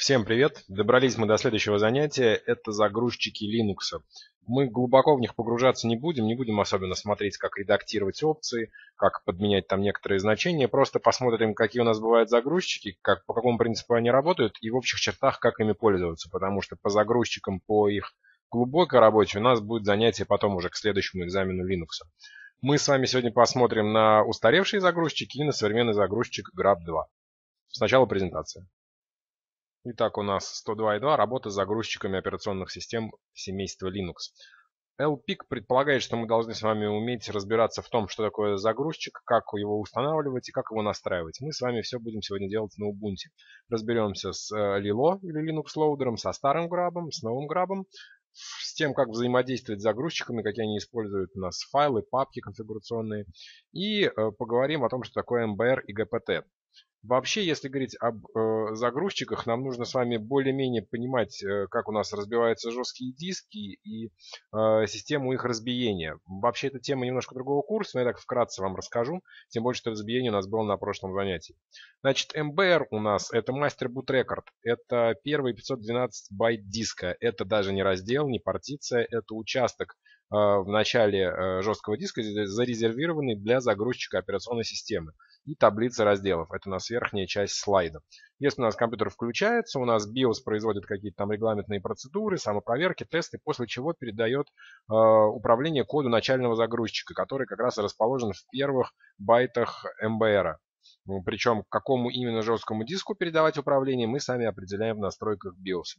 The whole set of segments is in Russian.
Всем привет! Добрались мы до следующего занятия. Это загрузчики Linux. Мы глубоко в них погружаться не будем особенно смотреть, как редактировать опции, как подменять там некоторые значения. Просто посмотрим, какие у нас бывают загрузчики, по какому принципу они работают и в общих чертах, как ими пользоваться. Потому что по загрузчикам, по их глубокой работе у нас будет занятие потом уже к следующему экзамену Linux. Мы с вами сегодня посмотрим на устаревшие загрузчики и на современный загрузчик GRUB 2. Сначала презентация. Итак, у нас 102.2 работа с загрузчиками операционных систем семейства Linux. LPIC предполагает, что мы должны с вами уметь разбираться в том, что такое загрузчик, как его устанавливать и как его настраивать. Мы с вами все будем сегодня делать на Ubuntu. Разберемся с lilo или Linux лоудером, со старым грабом, с новым грабом, с тем, как взаимодействовать с загрузчиками, какие они используют у нас файлы, папки конфигурационные. И поговорим о том, что такое MBR и GPT. Вообще, если говорить об загрузчиках, нам нужно с вами более-менее понимать, как у нас разбиваются жесткие диски и систему их разбиения. Вообще, это тема немножко другого курса, но я так вкратце вам расскажу, тем больше, что разбиение у нас было на прошлом занятии. Значит, MBR у нас это мастер boot record, это первые 512 байт диска, это даже не раздел, не партиция, это участок в начале жесткого диска, зарезервированный для загрузчика операционной системы. И таблица разделов. Это у нас верхняя часть слайда. Если у нас компьютер включается, у нас BIOS производит какие-то там регламентные процедуры, самопроверки, тесты, после чего передает управление коду начального загрузчика, который как раз расположен в первых байтах MBR. Причем к какому именно жесткому диску передавать управление, мы сами определяем в настройках BIOS.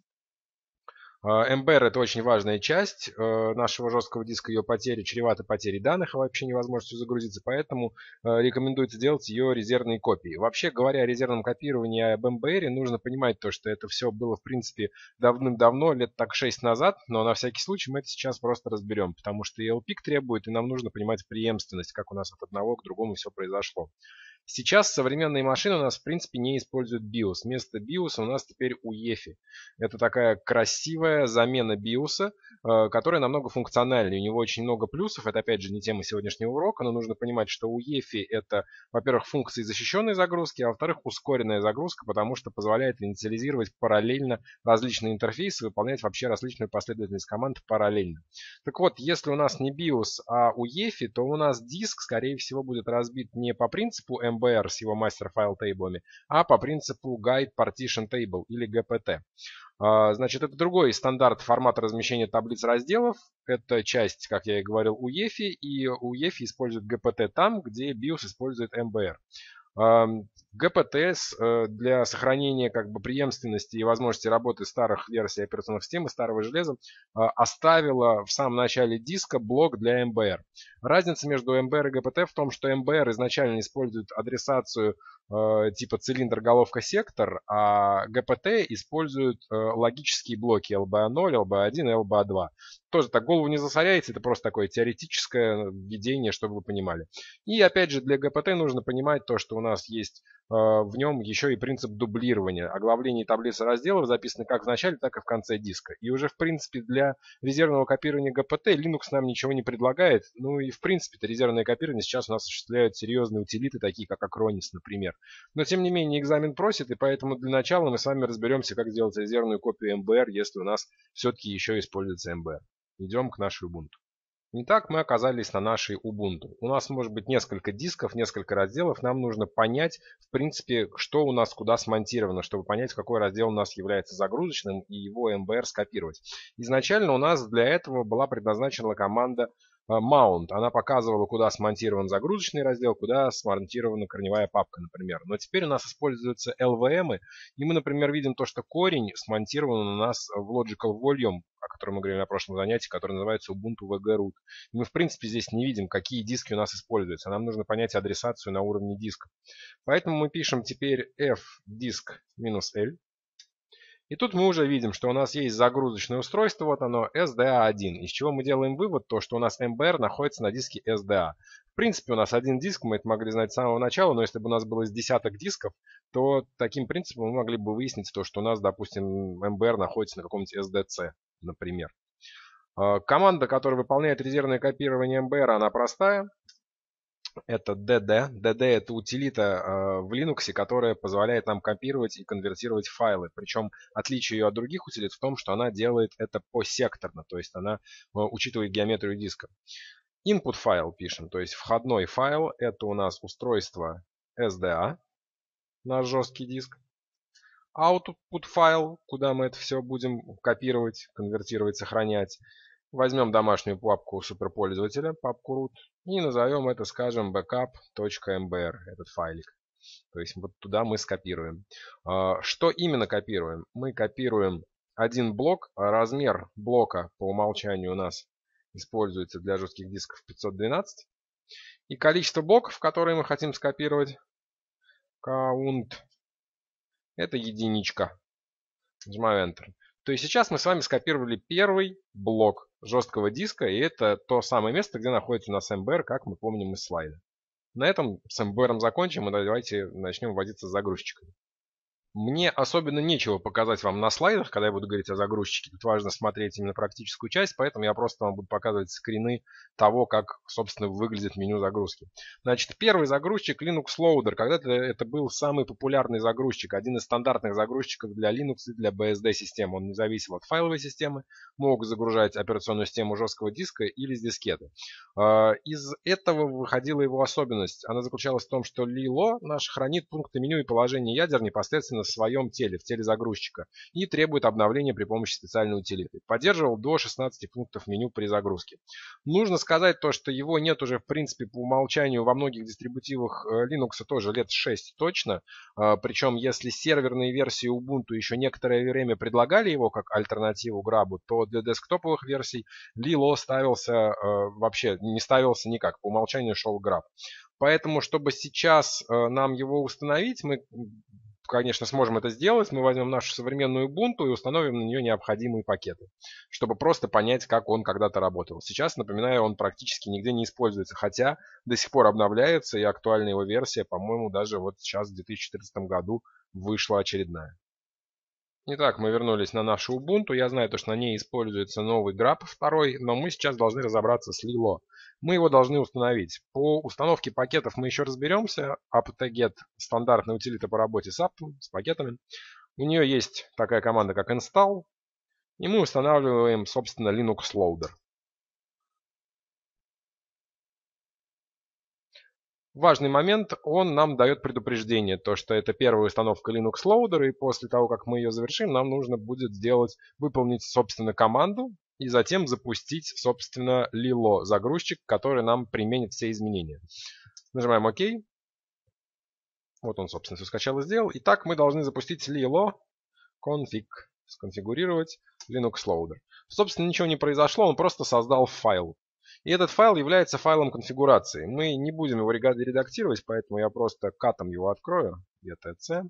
MBR это очень важная часть нашего жесткого диска, ее потери чреваты потерей данных и вообще невозможностью загрузиться, поэтому рекомендуется делать ее резервной копией. Вообще говоря о резервном копировании об MBR, нужно понимать то, что это все было в принципе давным-давно, лет так 6 назад, но на всякий случай мы это сейчас просто разберем, потому что и LPIC требует, и нам нужно понимать преемственность, как у нас от одного к другому все произошло. Сейчас современные машины у нас в принципе не используют BIOS. Вместо BIOS у нас теперь UEFI. Это такая красивая замена BIOS, которая намного функциональнее. У него очень много плюсов. Это опять же не тема сегодняшнего урока, но нужно понимать, что UEFI это, во-первых, функции защищенной загрузки, а во-вторых, ускоренная загрузка, потому что позволяет инициализировать параллельно различные интерфейсы, выполнять вообще различную последовательность команд параллельно. Так вот, если у нас не BIOS, а UEFI, то у нас диск, скорее всего, будет разбит не по принципу MBR с его master file tables, а по принципу Guide Partition Table или GPT. Значит, это другой стандарт формата размещения таблиц разделов. Это часть, как я и говорил, UEFI, и UEFI использует GPT там, где BIOS использует MBR. GPT для сохранения преемственности и возможности работы старых версий операционных систем и старого железа оставила в самом начале диска блок для MBR. Разница между MBR и GPT в том, что MBR изначально использует адресацию типа цилиндр, головка, сектор, а GPT использует логические блоки LBA0, LBA1 и LBA2. Тоже так голову не засоряйте, это просто такое теоретическое введение, чтобы вы понимали. И опять же для GPT нужно понимать то, что у нас есть в нем еще и принцип дублирования. Оглавление таблицы разделов записаны как в начале, так и в конце диска. И уже в принципе для резервного копирования GPT Linux нам ничего не предлагает. Ну и в принципе резервное копирование сейчас у нас осуществляют серьезные утилиты, такие как Acronis, например. Но тем не менее экзамен просит, и поэтому для начала мы с вами разберемся, как сделать резервную копию MBR, если у нас все-таки еще используется MBR. Идем к нашей Ubuntu. Итак, мы оказались на нашей Ubuntu. У нас может быть несколько дисков, несколько разделов. Нам нужно понять, в принципе, что у нас куда смонтировано, чтобы понять, какой раздел у нас является загрузочным и его MBR скопировать. Изначально у нас для этого была предназначена команда mount. Она показывала, куда смонтирован загрузочный раздел, куда смонтирована корневая папка, например. Но теперь у нас используются LVM, и мы, например, видим то, что корень смонтирован у нас в Logical Volume, о котором мы говорили на прошлом занятии, который называется Ubuntu VG Root. И мы, в принципе, здесь не видим, какие диски у нас используются. Нам нужно понять адресацию на уровне диска. Поэтому мы пишем теперь fdisk-l. И тут мы уже видим, что у нас есть загрузочное устройство, вот оно, SDA1. Из чего мы делаем вывод, то что у нас MBR находится на диске SDA. В принципе, у нас один диск, мы это могли знать с самого начала, но если бы у нас было из десяток дисков, то таким принципом мы могли бы выяснить то, что у нас, допустим, MBR находится на каком-нибудь SDC, например. Команда, которая выполняет резервное копирование MBR, она простая. Это DD. DD это утилита в Linux, которая позволяет нам копировать и конвертировать файлы. Причем отличие ее от других утилит в том, что она делает это посекторно, то есть она учитывает геометрию диска. Input файл пишем, то есть входной файл, это у нас устройство SDA, наш жесткий диск. Output файл, куда мы это все будем копировать, конвертировать, сохранять. Возьмем домашнюю папку суперпользователя, папку root, и назовем это, скажем, backup.mbr, этот файлик. То есть вот туда мы скопируем. Что именно копируем? Мы копируем один блок. Размер блока по умолчанию у нас используется для жестких дисков 512. И количество блоков, которые мы хотим скопировать, count, это единичка. Нажимаю Enter. То есть сейчас мы с вами скопировали первый блок жесткого диска, и это то самое место, где находится у нас MBR, как мы помним из слайда. На этом с MBR закончим, и давайте начнем вводиться с загрузчиками. Мне особенно нечего показать вам на слайдах, когда я буду говорить о загрузчике. Тут важно смотреть именно практическую часть, поэтому я просто вам буду показывать скрины того, как, собственно, выглядит меню загрузки. Значит, первый загрузчик Linux Loader. Когда-то это был самый популярный загрузчик, один из стандартных загрузчиков для Linux и для BSD-систем. Он не зависел от файловой системы, мог загружать операционную систему жесткого диска или с дискеты. Из этого выходила его особенность. Она заключалась в том, что lilo наш хранит пункты меню и положение ядер непосредственно в своем теле, в теле загрузчика, и требует обновления при помощи специальной утилиты. Поддерживал до 16 пунктов меню при загрузке. Нужно сказать то, что его нет уже в принципе по умолчанию во многих дистрибутивах Linux тоже лет 6 точно. Причем если серверные версии Ubuntu еще некоторое время предлагали его как альтернативу GRUB, то для десктоповых версий lilo ставился вообще не ставился никак. По умолчанию шел GRUB. Поэтому, чтобы сейчас нам его установить, мы, конечно, сможем это сделать. Мы возьмем нашу современную Ubuntu и установим на нее необходимые пакеты, чтобы просто понять, как он когда-то работал. Сейчас, напоминаю, он практически нигде не используется, хотя до сих пор обновляется, и актуальная его версия, по-моему, даже вот сейчас в 2014 году вышла очередная. Итак, мы вернулись на нашу Ubuntu. Я знаю, что на ней используется новый GRUB 2, но мы сейчас должны разобраться с lilo. Мы его должны установить. По установке пакетов мы еще разберемся. apt-get – стандартная утилита по работе с apt, с пакетами. У нее есть такая команда, как install. И мы устанавливаем, собственно, Linux Loader. Важный момент, он нам дает предупреждение, то что это первая установка Linux Loader, и после того, как мы ее завершим, нам нужно будет выполнить, собственно, команду, и затем запустить, собственно, lilo загрузчик, который нам применит все изменения. Нажимаем ОК. Вот он, собственно, все скачал и сделал. Итак, мы должны запустить lilo.conf, сконфигурировать Linux Loader. Собственно, ничего не произошло, он просто создал файл. И этот файл является файлом конфигурации. Мы не будем его редактировать, поэтому я просто катом его открою. etc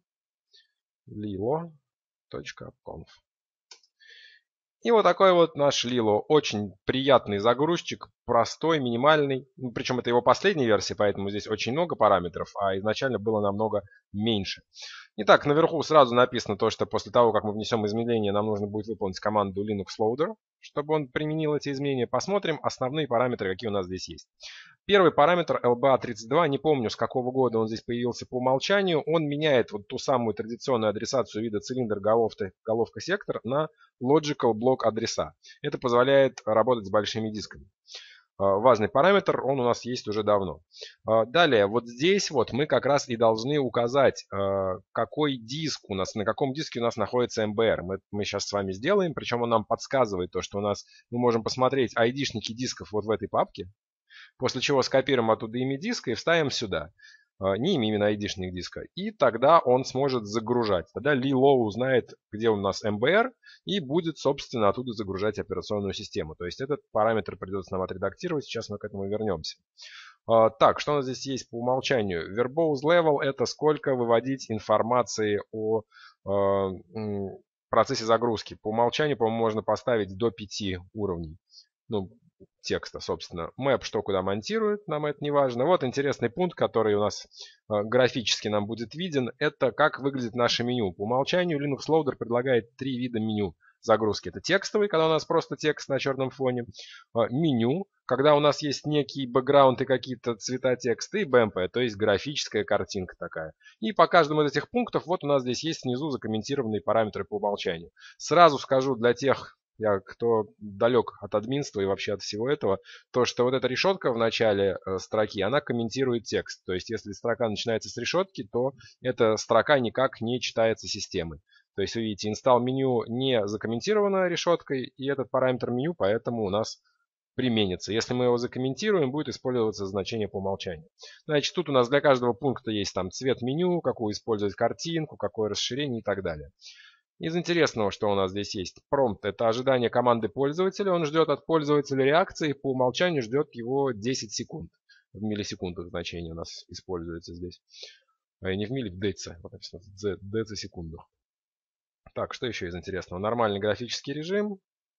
lilo.conf. И вот такой вот наш lilo. Очень приятный загрузчик, простой, минимальный. Причем это его последняя версия, поэтому здесь очень много параметров, а изначально было намного меньше. Итак, наверху сразу написано то, что после того, как мы внесем изменения, нам нужно будет выполнить команду Linux Loader, чтобы он применил эти изменения. Посмотрим основные параметры, какие у нас здесь есть. Первый параметр LBA32, не помню, с какого года он здесь появился по умолчанию. Он меняет вот ту самую традиционную адресацию вида цилиндр, головка, сектор на logical block адреса. Это позволяет работать с большими дисками. Важный параметр, он у нас есть уже давно. Далее, вот здесь вот мы как раз и должны указать, какой диск у нас, на каком диске у нас находится MBR. Мы сейчас с вами сделаем, причем он нам подсказывает то, что мы можем посмотреть ID-шники дисков вот в этой папке, после чего скопируем оттуда имя диска и вставим сюда. Не именно ID-шник диска. И тогда он сможет загружать. Тогда lilo узнает, где у нас MBR, и будет, собственно, оттуда загружать операционную систему. То есть этот параметр придется нам отредактировать. Сейчас мы к этому вернемся. Так, что у нас здесь есть по умолчанию? Verbose level — это сколько выводить информации о процессе загрузки. По умолчанию, по-моему, можно поставить до 5 уровней. Текста, собственно. Map, что куда монтирует, нам это не важно. Вот интересный пункт, который у нас графически нам будет виден. Это как выглядит наше меню. По умолчанию Linux Loader предлагает 3 вида меню загрузки. Это текстовый, когда у нас просто текст на черном фоне. Меню, когда у нас есть некий бэкграунд и какие-то цвета текста, и BMP, то есть графическая картинка такая. И по каждому из этих пунктов вот у нас здесь есть внизу закомментированные параметры по умолчанию. Сразу скажу для тех, кто далек от админства и вообще от всего этого, то, что вот эта решетка в начале строки, она комментирует текст. То есть, если строка начинается с решетки, то эта строка никак не читается системой. То есть, вы видите, install меню не закомментировано решеткой, и этот параметр меню поэтому у нас применится. Если мы его закомментируем, будет использоваться значение по умолчанию. Значит, тут у нас для каждого пункта есть там цвет меню, какую использовать картинку, какое расширение и так далее. Из интересного, что у нас здесь есть, промпт – это ожидание команды пользователя. Он ждет от пользователя реакции, по умолчанию ждет его 10 секунд. В миллисекундах значение у нас используется здесь. Не в милли, в деце. Вот написано в децисекундах. Так, что еще из интересного? Нормальный графический режим.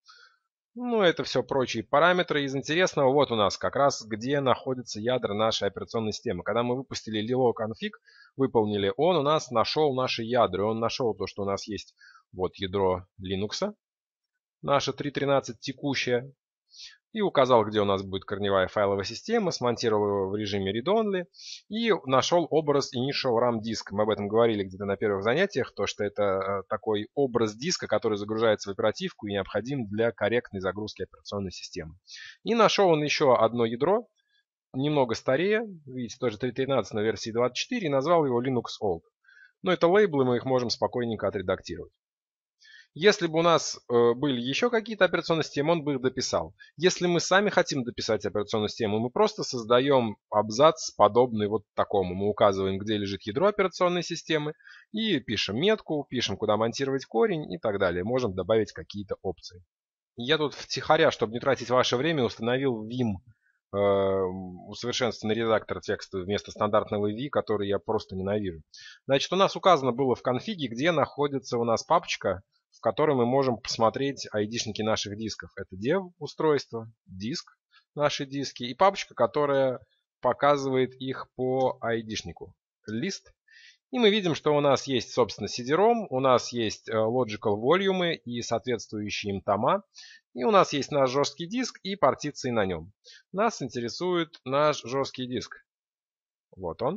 Ну, это все прочие параметры. Из интересного, вот у нас как раз где находятся ядра нашей операционной системы. Когда мы выпустили lilo.conf, выполнили, он у нас нашел наши ядра. Он нашел то, что у нас есть вот ядро Linux, наша 3.13 текущая, и указал, где у нас будет корневая файловая система, смонтировал его в режиме read-only и нашел образ initial RAM disk. Мы об этом говорили где-то на первых занятиях, то что это такой образ диска, который загружается в оперативку и необходим для корректной загрузки операционной системы. И нашел он еще одно ядро, немного старее, видите, тоже 3.13 на версии 24, и назвал его Linux Old. Но это лейблы, мы их можем спокойненько отредактировать. Если бы у нас были еще какие-то операционные системы, он бы их дописал. Если мы сами хотим дописать операционную систему, мы просто создаем абзац, подобный вот такому. Мы указываем, где лежит ядро операционной системы, и пишем метку, пишем, куда монтировать корень и так далее. Можем добавить какие-то опции. Я тут втихаря, чтобы не тратить ваше время, установил Vim, усовершенствованный редактор текста вместо стандартного V, который я просто ненавижу. Значит, у нас указано было в конфиге, где находится у нас папочка, в которой мы можем посмотреть ID-шники наших дисков. Это dev устройство, диск, наши диски, и папочка, которая показывает их по ID-шнику. Лист. И мы видим, что у нас есть, собственно, CD-ROM, у нас есть logical volume и соответствующие им тома, и у нас есть наш жесткий диск и партиции на нем. Нас интересует наш жесткий диск. Вот он.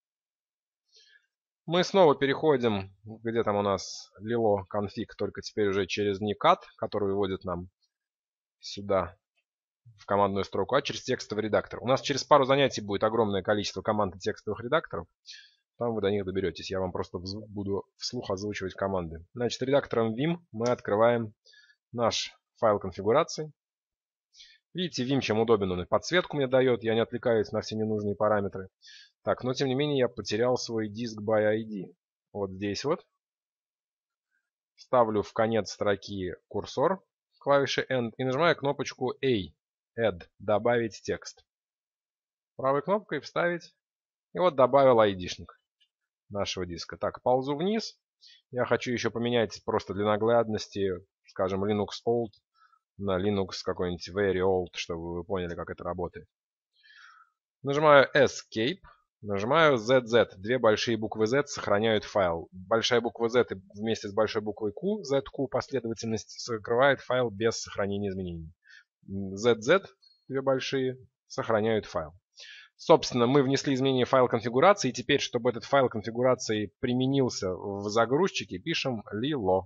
Мы снова переходим, где там у нас lilo.conf, только теперь уже через не cat, который выводит нам сюда в командную строку, а через текстовый редактор. У нас через пару занятий будет огромное количество команд и текстовых редакторов. Там вы до них доберетесь. Я вам просто буду вслух озвучивать команды. Значит, редактором Vim мы открываем наш файл конфигурации. Видите, Vim чем удобен, он и подсветку мне дает, я не отвлекаюсь на все ненужные параметры. Так, но тем не менее я потерял свой диск by ID. Вот здесь вот. Ставлю в конец строки курсор, клавиши End, и нажимаю кнопочку A, Add, добавить текст. Правой кнопкой вставить. И вот добавил ID-шник нашего диска. Так, ползу вниз. Я хочу еще поменять просто для наглядности, скажем, Linux Old на Linux какой-нибудь Very Old, чтобы вы поняли, как это работает. Нажимаю Escape. Нажимаю ZZ. Две большие буквы Z сохраняют файл. Большая буква Z вместе с большой буквой Q, ZQ последовательность, закрывает файл без сохранения изменений. ZZ, две большие, сохраняют файл. Собственно, мы внесли изменения в файл конфигурации, и теперь, чтобы этот файл конфигурации применился в загрузчике, пишем lilo.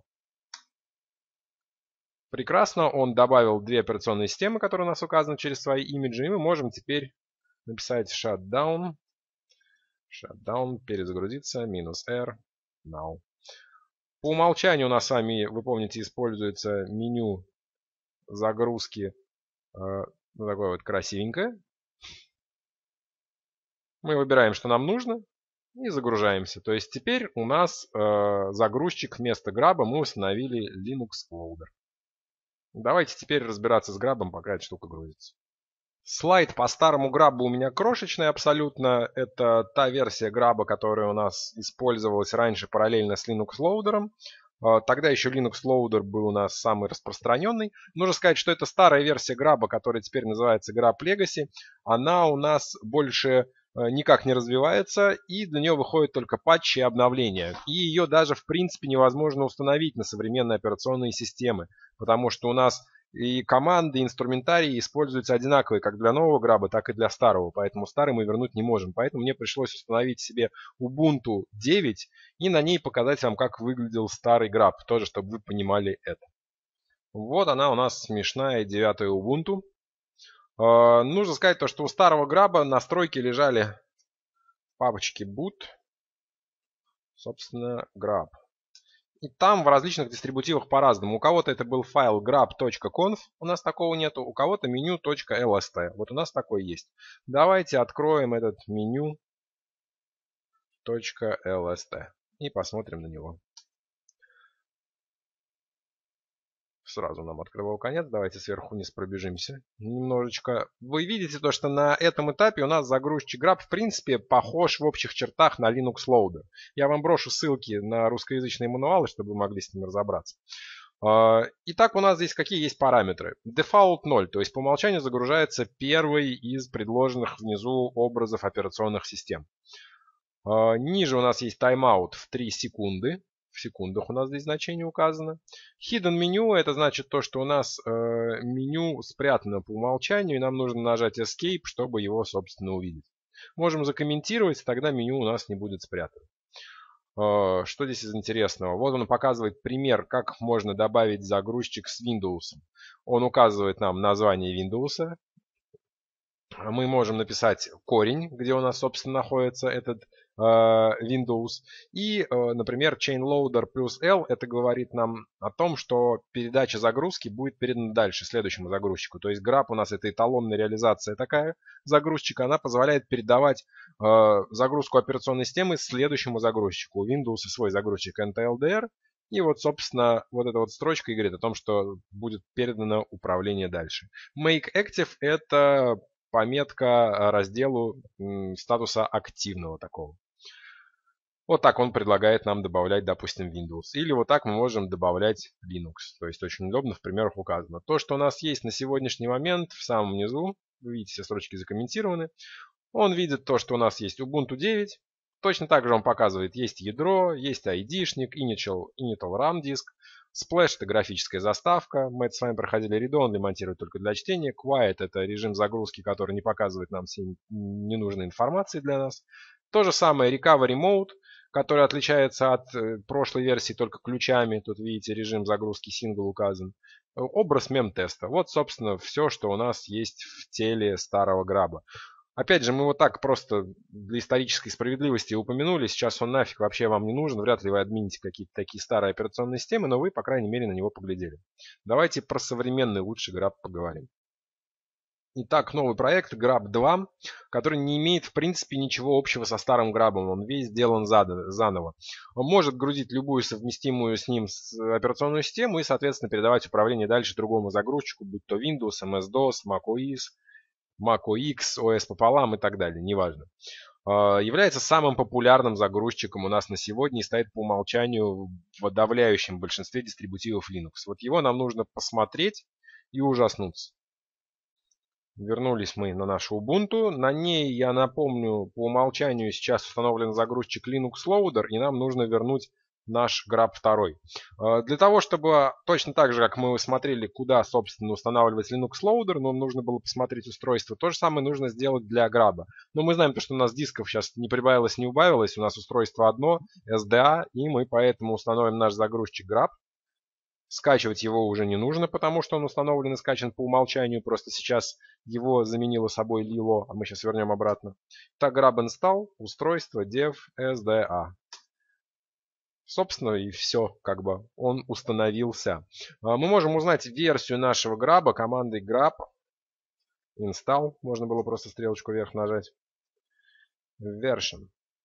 Прекрасно, он добавил две операционные системы, которые у нас указаны через свои имиджи, и мы можем теперь написать shutdown, перезагрузиться, -R, now. По умолчанию у нас с вами, вы помните, используется меню загрузки, такое вот красивенькое. Мы выбираем, что нам нужно, и загружаемся. То есть теперь у нас загрузчик вместо GRUB мы установили Linux Loader. Давайте теперь разбираться с GRUB, пока эта штука грузится. Слайд по старому GRUB у меня крошечный абсолютно. Это та версия GRUB, которая у нас использовалась раньше параллельно с Linux Loader. Тогда еще Linux Loader был у нас самый распространенный. Нужно сказать, что это старая версия GRUB, которая теперь называется GRUB Legacy. Она у нас больше никак не развивается, и для нее выходят только патчи и обновления. И ее даже в принципе невозможно установить на современные операционные системы, потому что у нас И команды, инструментарии используются одинаковые как для нового граба, так и для старого. Поэтому старый мы вернуть не можем. Поэтому мне пришлось установить себе Ubuntu 9 и на ней показать вам, как выглядел старый граб. Тоже, чтобы вы понимали это. Вот она у нас смешная 9-я Ubuntu. Нужно сказать то, что у старого граба настройки лежали в папочке boot. Собственно, grab. И там в различных дистрибутивах по-разному. У кого-то это был файл grub.conf, у нас такого нету. У кого-то меню.lst. Вот у нас такой есть. Давайте откроем этот меню.lst и посмотрим на него. Сразу нам открыл его конец. Давайте сверху вниз пробежимся немножечко. Вы видите то, что на этом этапе у нас загрузчик GRUB в принципе похож в общих чертах на Linux Loader. Я вам брошу ссылки на русскоязычные мануалы, чтобы вы могли с ними разобраться. Итак, у нас здесь какие есть параметры? Default 0, то есть по умолчанию загружается первый из предложенных внизу образов операционных систем. Ниже у нас есть тайм-аут в 3 секунды. В секундах у нас здесь значение указано. Hidden меню — это значит то, что у нас меню спрятано по умолчанию, и нам нужно нажать Escape, чтобы его, собственно, увидеть. Можем закомментировать, тогда меню у нас не будет спрятано. Что здесь из интересного? Вот он показывает пример, как можно добавить загрузчик с Windows. Он указывает нам название Windows. Мы можем написать корень, где у нас, собственно, находится этот Windows. И, например, chainloader плюс L, это говорит нам о том, что передача загрузки будет передана дальше, следующему загрузчику. То есть GRUB у нас это эталонная реализация такая загрузчика. Она позволяет передавать загрузку операционной системы следующему загрузчику. У Windows свой загрузчик NTLDR. И вот, собственно, вот эта вот строчка и говорит о том, что будет передано управление дальше. Make active — это пометка разделу статуса активного такого. Вот так он предлагает нам добавлять, допустим, Windows. Или вот так мы можем добавлять Linux. То есть очень удобно, в примерах указано. То, что у нас есть на сегодняшний момент в самом низу, вы видите, все строчки закомментированы. Он видит то, что у нас есть Ubuntu 9. Точно так же он показывает, есть ядро, есть ID-шник, initial RAM диск. Splash — это графическая заставка. Мы это с вами проходили. Read-only монтирует только для чтения. Quiet — это режим загрузки, который не показывает нам всей ненужной информации для нас. То же самое Recovery Mode, который отличается от прошлой версии только ключами. Тут видите, режим загрузки single указан. Образ мем-теста. Вот, собственно, все, что у нас есть в теле старого граба. Опять же, мы вот так просто для исторической справедливости упомянули. Сейчас он нафиг вообще вам не нужен. Вряд ли вы админите какие-то такие старые операционные системы, но вы, по крайней мере, на него поглядели. Давайте про современный лучший GRUB поговорим. Итак, новый проект GRUB 2, который не имеет в принципе ничего общего со старым GRUB. Он весь сделан заново. Он может грузить любую совместимую с ним операционную систему и, соответственно, передавать управление дальше другому загрузчику, будь то Windows, MS-DOS, macOS, macOS, OS пополам и так далее, неважно. Является самым популярным загрузчиком у нас на сегодня и стоит по умолчанию в подавляющем большинстве дистрибутивов Linux. Вот его нам нужно посмотреть и ужаснуться. Вернулись мы на нашу Ubuntu. На ней, я напомню, по умолчанию сейчас установлен загрузчик Linux Loader, и нам нужно вернуть наш GRUB 2. Для того, чтобы точно так же, как мы смотрели, куда, собственно, устанавливать Linux Loader, нам нужно было посмотреть устройство. То же самое нужно сделать для GRUB. Но мы знаем, что у нас дисков сейчас не прибавилось, не убавилось. У нас устройство одно, SDA, и мы поэтому установим наш загрузчик GRUB. Скачивать его уже не нужно, потому что он установлен и скачан по умолчанию. Просто сейчас его заменило собой lilo, а мы сейчас вернем обратно. Так, GRUB install, устройство, dev, SDA. Собственно, и все, как бы он установился. Мы можем узнать версию нашего GRUB командой grub install. Можно было просто стрелочку вверх нажать. Version.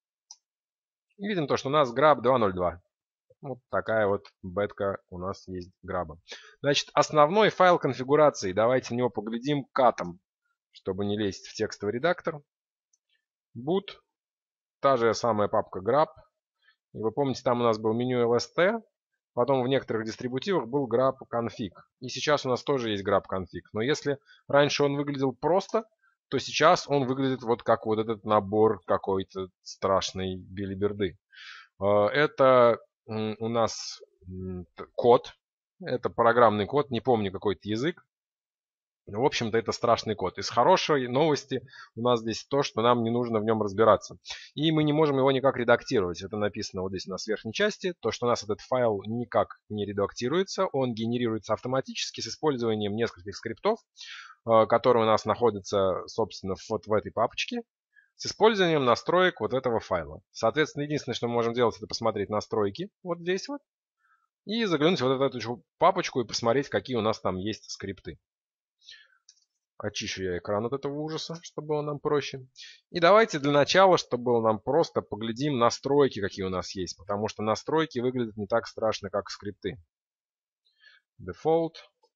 И видим то, что у нас GRUB 2.0.2. Вот такая вот бетка у нас есть GRUB. Значит, основной файл конфигурации. Давайте на него поглядим катом, чтобы не лезть в текстовый редактор. Boot. Та же самая папка GRUB. И вы помните, там у нас был меню.lst. Потом в некоторых дистрибутивах был GRUB config. И сейчас у нас тоже есть GRUB config. Но если раньше он выглядел просто, то сейчас он выглядит вот как вот этот набор какой-то страшной билиберды. Это у нас код. Это программный код, не помню какой-то язык. В общем-то, это страшный код. Из хорошей новости у нас здесь то, что нам не нужно в нем разбираться. И мы не можем его никак редактировать. Это написано вот здесь у нас в верхней части. То, что у нас этот файл никак не редактируется. Он генерируется автоматически с использованием нескольких скриптов, которые у нас находятся, собственно, вот в этой папочке, с использованием настроек вот этого файла. Соответственно, единственное, что мы можем делать, это посмотреть настройки вот здесь вот. И заглянуть вот в эту папочку и посмотреть, какие у нас там есть скрипты. Очищу я экран от этого ужаса, чтобы было нам проще. И давайте для начала, чтобы было нам просто, поглядим настройки, какие у нас есть. Потому что настройки выглядят не так страшно, как скрипты. Default.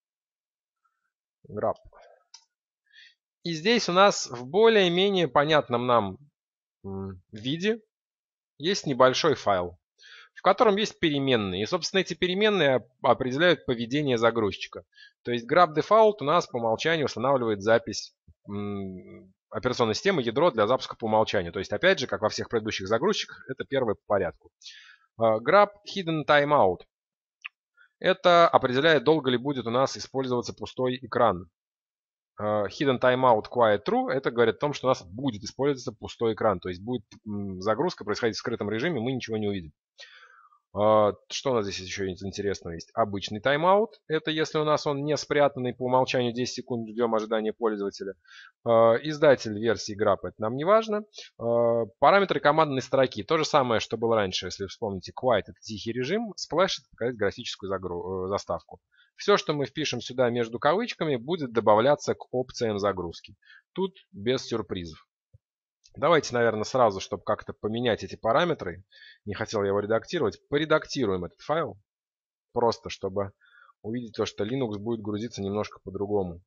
GRUB. И здесь у нас в более-менее понятном нам виде есть небольшой файл, в котором есть переменные. И, собственно, эти переменные определяют поведение загрузчика. То есть GRUB Default у нас по умолчанию устанавливает запись операционной системы, ядро для запуска по умолчанию. То есть, опять же, как во всех предыдущих загрузчиках, это первое по порядку. GRUB Hidden Timeout. Это определяет, долго ли будет у нас использоваться пустой экран. Hidden Timeout Quiet True, это говорит о том, что у нас будет использоваться пустой экран. То есть будет загрузка происходить в скрытом режиме, мы ничего не увидим. Что у нас здесь еще интересного есть? Обычный тайм-аут. Это если у нас он не спрятанный, по умолчанию 10 секунд ждем ожидания пользователя. Издатель версии GRUB, это нам не важно. Параметры командной строки. То же самое, что было раньше, если вы вспомните. Quiet это тихий режим, Splash это показать графическую заставку. Все, что мы впишем сюда между кавычками, будет добавляться к опциям загрузки. Тут без сюрпризов. Давайте, наверное, сразу, чтобы как-то поменять эти параметры, не хотел я его редактировать, поредактируем этот файл, просто чтобы увидеть то, что Linux будет грузиться немножко по-другому.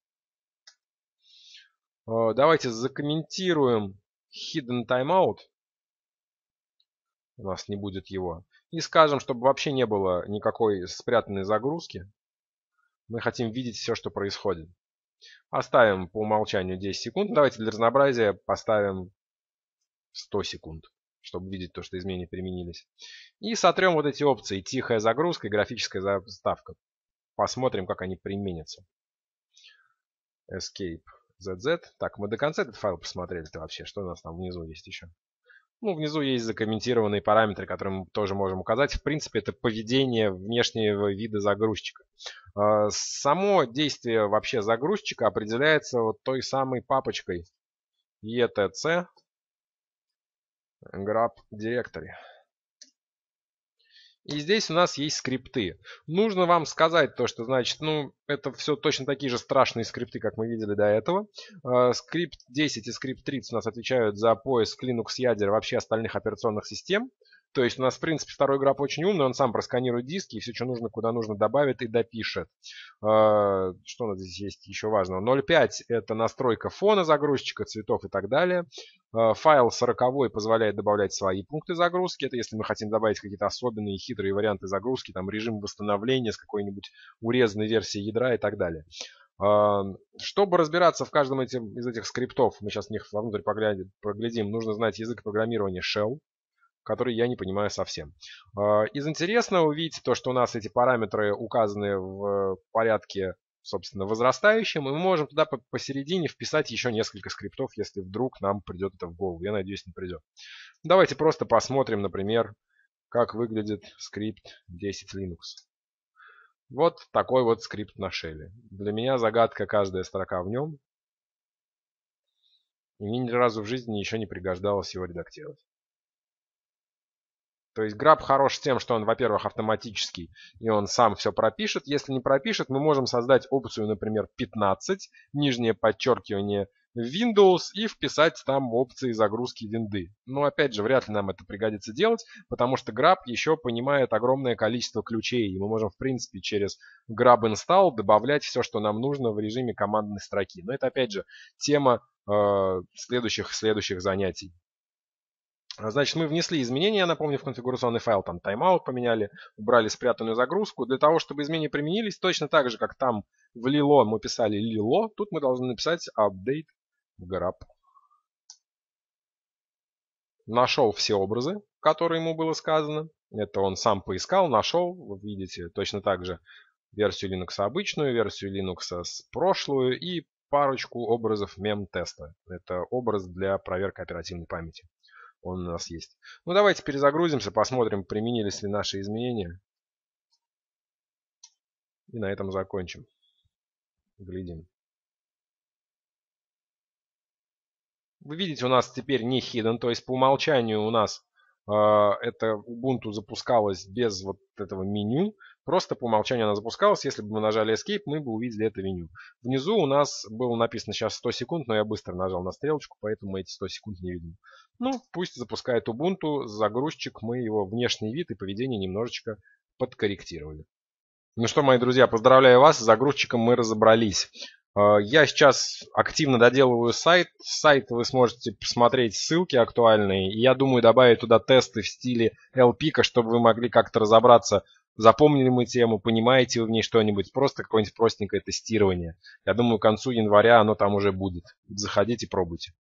Давайте закомментируем Hidden Timeout, у нас не будет его, и скажем, чтобы вообще не было никакой спрятанной загрузки, мы хотим видеть все, что происходит. Оставим по умолчанию 10 секунд, давайте для разнообразия поставим 100 секунд, чтобы видеть то, что изменения применились. И сотрем вот эти опции. Тихая загрузка и графическая заставка. Посмотрим, как они применятся. Escape ZZ. Так, мы до конца этот файл посмотрели-то вообще. Что у нас там внизу есть еще? Ну, внизу есть закомментированные параметры, которые мы тоже можем указать. В принципе, это поведение внешнего вида загрузчика. Само действие вообще загрузчика определяется вот той самой папочкой etc GRUB Directory. И здесь у нас есть скрипты. Нужно вам сказать то, что значит, это все точно такие же страшные скрипты, как мы видели до этого. Скрипт 10 и скрипт 30 у нас отвечают за поиск Linux ядер вообще остальных операционных систем. То есть у нас, в принципе, второй GRUB очень умный, он сам просканирует диски и все, что нужно, куда нужно, добавит и допишет. Что у нас здесь есть еще важного? 0.5 это настройка фона загрузчика, цветов и так далее. Файл 40 позволяет добавлять свои пункты загрузки. Это если мы хотим добавить какие-то особенные хитрые варианты загрузки, там режим восстановления с какой-нибудь урезанной версией ядра и так далее. Чтобы разбираться в каждом из этих скриптов, мы сейчас в них вовнутрь поглядим, нужно знать язык программирования Shell, который я не понимаю совсем. Из интересного увидеть то, что у нас эти параметры указаны в порядке, собственно, возрастающем, и мы можем туда посередине вписать еще несколько скриптов, если вдруг нам придет это в голову. Я надеюсь, не придет. Давайте просто посмотрим, например, как выглядит скрипт 10 Linux. Вот такой вот скрипт на Shell. Для меня загадка каждая строка в нем. И мне ни разу в жизни еще не пригождалось его редактировать. То есть GRUB хорош тем, что он, во-первых, автоматический, и он сам все пропишет. Если не пропишет, мы можем создать опцию, например, 15, нижнее подчеркивание Windows, и вписать там опции загрузки винды. Но, опять же, вряд ли нам это пригодится делать, потому что GRUB еще понимает огромное количество ключей, и мы можем, в принципе, через GRUB Install добавлять все, что нам нужно в режиме командной строки. Но это, опять же, тема следующих занятий. Значит, мы внесли изменения, я напомню, в конфигурационный файл, там тайм-аут поменяли, убрали спрятанную загрузку. Для того, чтобы изменения применились, точно так же, как там в lilo мы писали lilo, тут мы должны написать update GRUB. Нашел все образы, которые ему было сказано. Это он сам поискал, нашел, вы видите, точно так же версию Linux обычную, версию Linux с прошлую и парочку образов мем-теста. Это образ для проверки оперативной памяти. Он у нас есть. Ну, давайте перезагрузимся, посмотрим, применились ли наши изменения. И на этом закончим. Глядим. Вы видите, у нас теперь не hidden, то есть по умолчанию у нас это Ubuntu запускалось без вот этого меню. Просто по умолчанию она запускалась. Если бы мы нажали Escape, мы бы увидели это меню. Внизу у нас было написано сейчас 100 секунд, но я быстро нажал на стрелочку, поэтому эти 100 секунд не видим. Ну, пусть запускает Ubuntu. Загрузчик, мы его внешний вид и поведение немножечко подкорректировали. Ну что, мои друзья, поздравляю вас, с загрузчиком мы разобрались. Я сейчас активно доделываю сайт. Сайт вы сможете посмотреть ссылки актуальные. И я думаю добавить туда тесты в стиле LPIC, чтобы вы могли как-то разобраться, запомнили мы тему, понимаете вы в ней что-нибудь. Просто какое-нибудь простенькое тестирование. Я думаю, к концу января оно там уже будет. Заходите, пробуйте.